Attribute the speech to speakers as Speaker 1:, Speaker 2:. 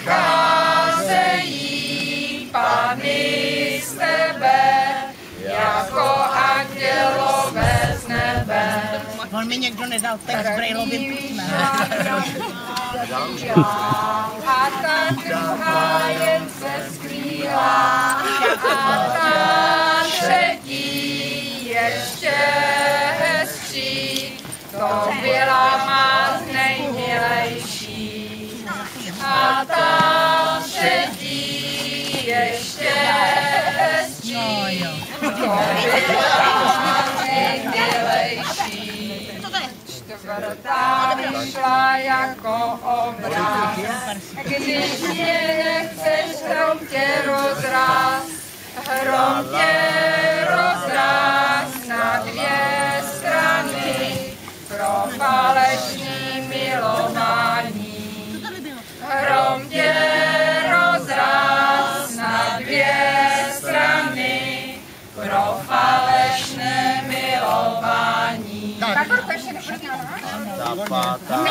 Speaker 1: scházejí Panny z tebe, jako andělové z nebe.
Speaker 2: On mi někdo nedal text s brailovým písmem.
Speaker 1: A ta druhá jen se skrývá, a ta třetí ještě hezčí, to byla má nejmilejší. A ta třetí ještě hezčí, to byla nejmilejší. Čtvrtá vyšla jako obraz, když mě nechceš, hrom tě rozráz na dvě strany pro falešný milování. Hrom tě rozráz na dvě strany pro falešné milování.
Speaker 3: Tak pátá.